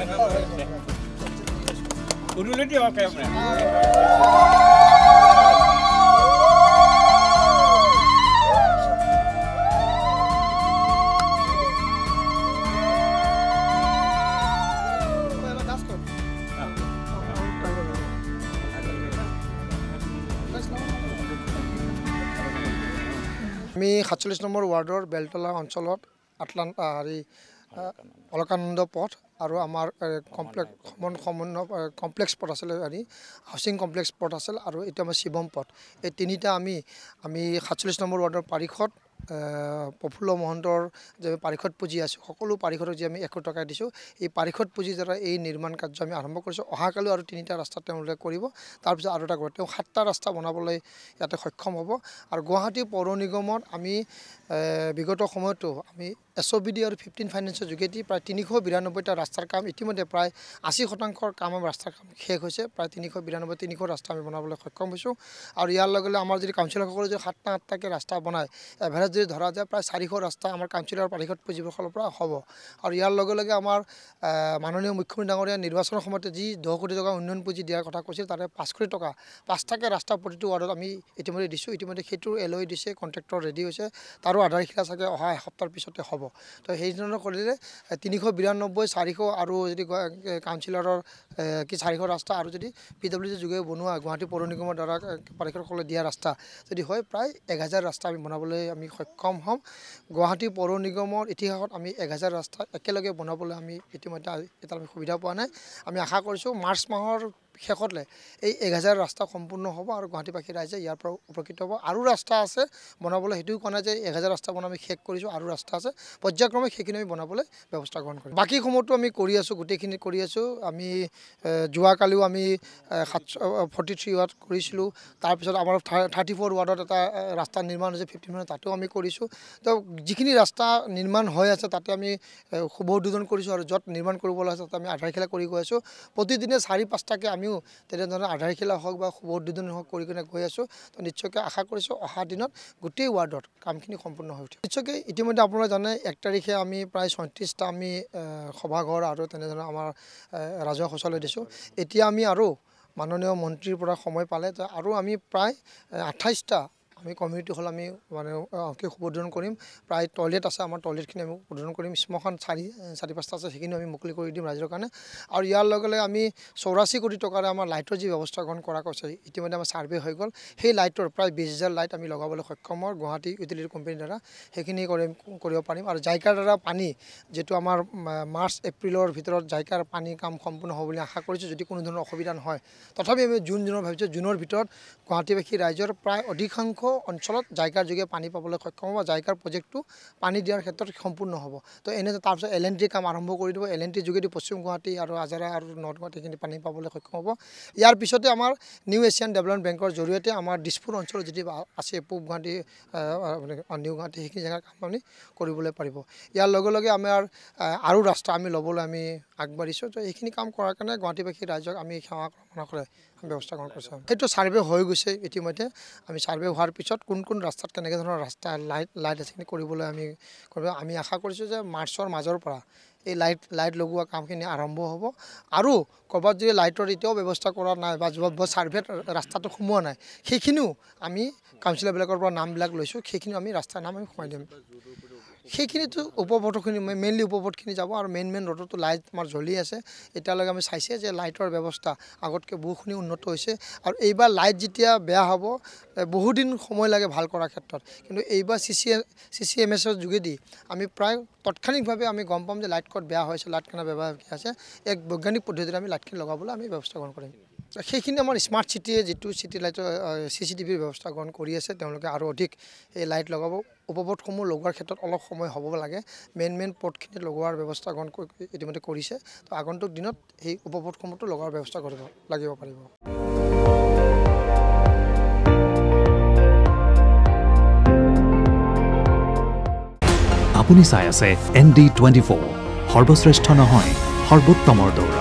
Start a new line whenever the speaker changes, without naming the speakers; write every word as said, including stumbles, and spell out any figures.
Uruleti oke apne.
আমি সাতচল্লিশ number ৱাৰ্ডৰ বেলতলা অঞ্চলত আটলান্টা হেৰি অলকানন্দ পথ আৰু আমাৰ কমপ্লেক্স সমন্বয় কমপ্লেক্স পথ আছিল হেৰি হাউচিং কমপ্লেক্স পথ আছিল আৰু এতিয়া আমাৰ শিৱম পথ এই তিনিটা আমি আমি সাতচল্লিশ নম্বৰ ৱাৰ্ডৰ পাৰিষদ প্ৰফুল্ল মহন্তৰ যে পাৰিষদ পুঁজি আছে সকলো পাৰিষদক যে আমি এশ টকা দিছোঁ এই পাৰিষদ পুঁজিৰ দ্বাৰা এই নিৰ্মাণ কাৰ্য আমি আৰম্ভ কৰিছোঁ অহাকালিও আৰু তিনিটা ৰাস্তা তেওঁলোকে কৰিব তাৰপিছত আৰু এটা কৰিব তেওঁ সাতটা ৰাস্তা বনাবলৈ ইয়াতে সক্ষম হ'ব আৰু গুৱাহাটী পৌৰ নিগমত আমি বিগত সময়তো আমি এছ অ' বি ডি আৰু ফিফটিন ফাইনেন্সৰ যোগেদি প্ৰায় তিনিশ বিৰান্নব্বৈটা ৰাস্তাৰ কাম ইতিমধ্যে প্ৰায় আশী শতাংশৰ কাম ৰাস্তাৰ কাম শেষ হৈছে প্ৰায় তিনিশ বিৰান্নব্বৈ তিনিশ ৰাস্তা আমি বনাবলৈ সক্ষম হৈছোঁ আৰু ইয়াৰ লগে লগে আমাৰ যদি কাউন্সিলৰসকলে যদি সাতটা আঠটাকৈ ৰাস্তা বনায় এভাৰেজ যদি ধৰা যায় প্ৰায় চাৰিশ ৰাস্তা আমাৰ কাউন্সিলৰ পাৰিষদ পুঁজিৰ ফালৰ পৰা হ'ব আৰু ইয়াৰ লগে লগে আমাৰ মাননীয় মুখ্যমন্ত্ৰী ডাঙৰীয়া নিৰ্বাচনৰ সময়তে যি দহ কোটি টকা উন্নয়ন পুঁজি দিয়াৰ কথা কৈছিল তাতে পাঁচ কোটি টকা পাঁচটাকৈ ৰাস্তা প্ৰতিটো ৱাৰ্ডত আমি ইতিমধ্যে দিছোঁ ইতিমধ্যে সেইটোৰ এল অ' দিছে কণ্ট্ৰেক্টৰ ৰেডি হৈছে তাৰো আধাৰশিলা চাগে অহা এসপ্তাহৰ পিছতে হ'ব তো সেই ধৰণৰ কৰিলে তিনিশ বিৰান্নব্বৈ চাৰিশ আৰু যদি কাউন্সিলৰৰ কি চাৰিশ ৰাস্তা আৰু যদি পি ডব্লিউ ডি যোগে বনোৱা গুৱাহাটী পৌৰ নিগমৰ দ্বাৰা পাৰিষদসকলে দিয়া ৰাস্তা যদি হয় প্ৰায় এক হাজাৰ ৰাস্তা আমি বনাবলৈ আমি সক্ষম হ'ম গুৱাহাটী পৌৰ নিগমৰ ইতিহাসত আমি এক হাজাৰ ৰাস্তা একেলগে বনাবলৈ আমি ইতিমধ্যে এটা আমি সুবিধা পোৱা নাই আমি আশা কৰিছোঁ মাৰ্চ মাহৰ শেষতলে এই এক হাজাৰ ৰাস্তা সম্পূৰ্ণ হ'ব আৰু গুৱাহাটীবাসী ৰাইজে ইয়াৰ পৰা উপকৃত হ'ব আৰু ৰাস্তা আছে বনাবলৈ সেইটোও কোৱা নাই যে এক হাজাৰ ৰাস্তা বনাই আমি শেষ কৰিছোঁ আৰু ৰাস্তা আছে পৰ্যায়ক্ৰমে সেইখিনি আমি বনাবলৈ ব্যৱস্থা গ্ৰহণ কৰিম বাকী সময়তো আমি কৰি আছোঁ গোটেইখিনি কৰি আছোঁ আমি যোৱাকালিও আমি ফৰ্টি থ্ৰী ৱাৰ্ড কৰিছিলোঁ তাৰপিছত আমাৰ থাৰ্টি ফ'ৰ ৱাৰ্ডত এটা ৰাস্তা নিৰ্মাণ হৈছে ফিফটিন ৱাৰ্ড তাতেও আমি কৰিছোঁ তো যিখিনি ৰাস্তা নিৰ্মাণ হৈ আছে তাতে আমি শুভ উদ্বোধন কৰিছোঁ আৰু য'ত নিৰ্মাণ কৰিবলৈ আছে তাতে আমি আধাৰশিলা কৰি গৈ আছোঁ প্ৰতিদিনে চাৰি পাঁচটাকৈ আমি তেনেধৰণৰ আধাৰশিলা হওক বা শুভ উদ্বোধন হওক কৰি কিনে গৈ আছোঁ তো নিশ্চয়কৈ আশা কৰিছোঁ অহা দিনত গোটেই ৱাৰ্ডত কামখিনি সম্পূৰ্ণ হৈ উঠিব নিশ্চয়কৈ ইতিমধ্যে আপোনালোকে জানে এক তাৰিখে আমি প্ৰায় ছয়ত্ৰিছটা আমি সভাঘৰ আৰু তেনেধৰণৰ আমাৰ ৰাজহুৱা শৌচালয় দিছোঁ এতিয়া আমি আৰু মাননীয় মন্ত্ৰীৰ পৰা সময় পালে আৰু আমি প্ৰায় আঠাইছটা আমি কমিউনিটি হল আমি মানে অংকে উদ্বোধন কৰিম প্ৰায় টয়লেট আছে আমাৰ টয়লেটখিনি আমি উদ্বোধন কৰিম শ্মশান চাৰি চাৰি পাঁচটা আছে সেইখিনি আমি মুকলি কৰি দিম ৰাইজৰ কাৰণে আৰু ইয়াৰ লগে লগে আমি চৌৰাশী কোটি টকাৰে আমাৰ লাইটৰ যি ব্যৱস্থা গ্ৰহণ কৰা কৈছে ইতিমধ্যে আমাৰ ছাৰ্ভে হৈ গ'ল সেই লাইটৰ প্ৰায় বিছ হাজাৰ লাইট আমি লগাবলৈ সক্ষম হওঁ গুৱাহাটী ইউটিলিটি কোম্পানীৰ দ্বাৰা সেইখিনি কৰিম কৰিব পাৰিম আৰু জাইকাৰ দ্বাৰা পানী যিটো আমাৰ মাৰ্চ এপ্ৰিলৰ ভিতৰত জাইকাৰ পানী কাম সম্পূৰ্ণ হ'ব বুলি আশা কৰিছোঁ যদি কোনো ধৰণৰ অসুবিধা নহয় তথাপি আমি জুন জুনৰ ভাবিছোঁ জুনৰ ভিতৰত গুৱাহাটীবাসী ৰাইজৰ প্ৰায় অধিকাংশ অঞ্চলত জাইকাৰ যোগে পানী পাবলৈ সক্ষম হ'ব জাইকাৰ প্ৰজেক্টটো পানী দিয়াৰ ক্ষেত্ৰত সম্পূৰ্ণ হ'ব তো এনে তাৰপিছত এল এন টিৰ কাম আৰম্ভ কৰি দিব এল এন টিৰ যোগেদি পশ্চিম গুৱাহাটী আৰু আজাৰা আৰু নৰ্থ গুৱাহাটীখিনি পানী পাবলৈ সক্ষম হ'ব ইয়াৰ পিছতে আমাৰ নিউ এছিয়ান ডেভেলপমেণ্ট বেংকৰ জৰিয়তে আমাৰ দিছপুৰ অঞ্চলত যদি আছে পূব গুৱাহাটী নিউ গুৱাহাটী সেইখিনি জেগাৰ কাম আমি কৰিবলৈ পাৰিব ইয়াৰ লগে লগে আমাৰ আৰু ৰাস্তা আমি ল'বলৈ আমি আগবাঢ়িছোঁ তো এইখিনি কাম কৰাৰ কাৰণে গুৱাহাটীবাসী ৰাইজক আমি সেৱা কামনা কৰে ব্যৱস্থা গ্ৰহণ কৰিছোঁ সেইটো ছাৰ্ভে হৈ গৈছে ইতিমধ্যে আমি ছাৰ্ভে হোৱাৰ পিছত কোন কোন ৰাস্তাত কেনেকৈ ধৰণৰ ৰাস্তা লাইট লাইট আছে কৰিবলৈ আমি কৰিব আমি আশা কৰিছোঁ যে মাৰ্চৰ মাজৰ পৰা এই লাইট লাইট লগোৱা কামখিনি আৰম্ভ হ'ব আৰু ক'ৰবাত যদি লাইটৰ এতিয়াও ব্যৱস্থা কৰা নাই বা য'ত ছাৰ্ভেত ৰাস্তাটো সোমোৱা নাই সেইখিনিও আমি কাউন্সিলৰবিলাকৰ পৰা নামবিলাক লৈছোঁ সেইখিনিও আমি ৰাস্তাৰ নাম আমি সোমাই দিম সেইখিনিতো উপপথখিনি মেইনলি উপপথখিনি যাব আৰু মেইন মেইন ৰোডতো লাইট আমাৰ জ্বলি আছে এতিয়ালৈকে আমি চাইছে যে লাইটৰ ব্যৱস্থা আগতকৈ বহুখিনি উন্নত হৈছে আৰু এইবাৰ লাইট যেতিয়া বেয়া হ'ব বহুদিন সময় লাগে ভাল কৰাৰ ক্ষেত্ৰত কিন্তু এইবাৰ C C C C M এছৰ যোগেদি আমি প্ৰায় তৎক্ষণিকভাৱে আমি গম পাম যে লাইট ক'ত বেয়া হৈছে লাইট কেনে ব্যৱহাৰ কি আছে এক বৈজ্ঞানিক পদ্ধতিৰে আমি লাইটখিনি লগাবলৈ আমি ব্যৱস্থা গ্ৰহণ কৰিম সেইখিনি আমাৰ স্মাৰ্ট চিটিয়ে যিটো চিটি লাইটৰ চি চি টিভিৰ ব্যৱস্থা গ্ৰহণ কৰি আছে তেওঁলোকে আৰু অধিক এই লাইট লগাব উপপথসমূহ লগোৱাৰ ক্ষেত্ৰত অলপ সময় হ'ব লাগে মেইন মেইন পথখিনি লগোৱাৰ ব্যৱস্থা গ্ৰহণ ইতিমধ্যে কৰিছে তো আগন্তুক দিনত সেই উপপথসমূহটো লগোৱাৰ ব্যৱস্থা কৰিব লাগিব পাৰিব
আপুনি চাই আছে এন ডি টুৱেণ্টি ফ'ৰ সৰ্বশ্ৰেষ্ঠ নহয় সৰ্বোত্তমৰ দৌৰ